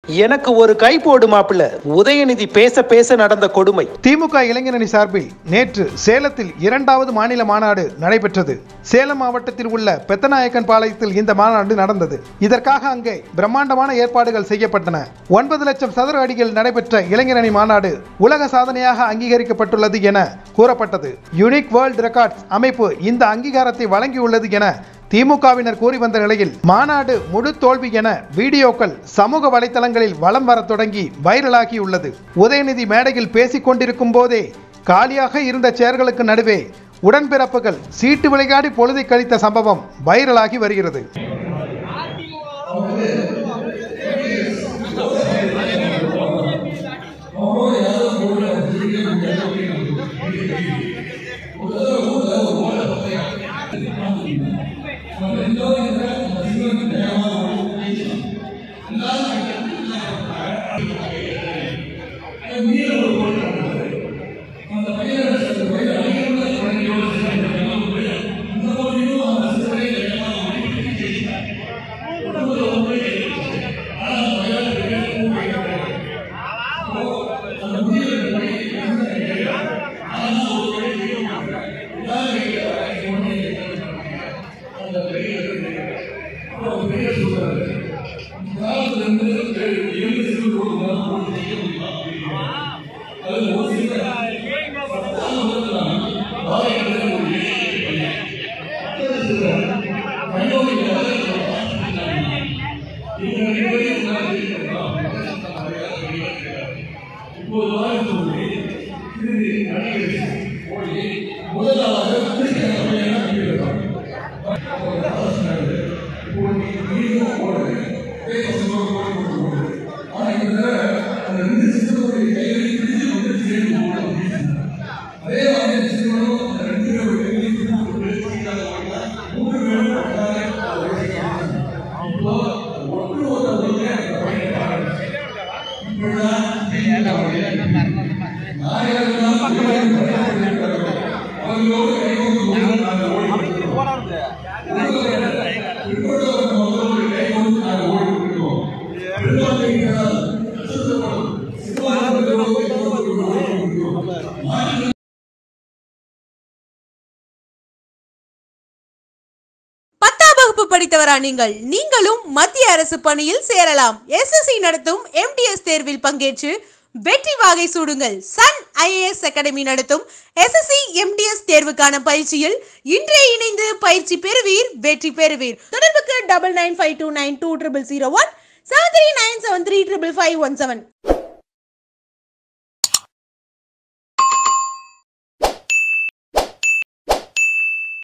எனக்கு ஒரு கை போடு மாப்பிள்ள. உதயநிதி பேச பேச நடந்த கொடுமை. திமுக இளைஞரணி சார்பில் நேற்று சேலத்தில் 2வது மாநில மாநாடு நடைபெற்றது. சேலம் மாவட்டத்தில் உள்ள பெத்தநாயக்கன் பாளையத்தில் இந்த மாநாடு நடந்தது. இதற்காக அங்கே பிரம்மாண்டமான ஏற்பாடுகள் செய்யப்பட்டன. 9 லட்சம் சதுர அடியில் நடைபெற்ற இளைஞரணி மாநாடு உலக சாதனையாக அங்கீகரிக்கப்பட்டுள்ளது என கூறப்பட்டது. யுனிக் வேர்ல்ட் ரெக்கார்ட்ஸ் அமைப்பு இந்த அங்கீகாரத்தை வழங்கியுள்ளது என திமுகவினர் கூறி வந்த நிலையில் மாநாடு முழு தோல்வி என வீடியோக்கள் சமூக வலைதளங்களில் வலம் வர தொடங்கி வைரலாகியுள்ளது. உதயநிதி மேடையில் பேசிக் கொண்டிருக்கும் போதே காலியாக இருந்த சேர்களுக்கு நடுவே உடன்பிறப்புகள் சீட்டு விளையாடி பொழுதை கழித்த சம்பவம் வைரலாகி வருகிறது. படித்தவரா நீங்களும் மத்திய அரசு பணியில் சேரலாம். SSC நடத்தும் MTS தேர்வில் பங்கேற்று வெற்றி வாகை சூடுங்கள். சன் IAS அகாடமி நடத்தும் SSC MTS தேர்வுக்கான பயிற்சியில் இன்றே இணைந்து பயிற்சி பெறுவீர், வெற்றி பெறுவீர். தொடர்புக்கு 9952920001 7397355517.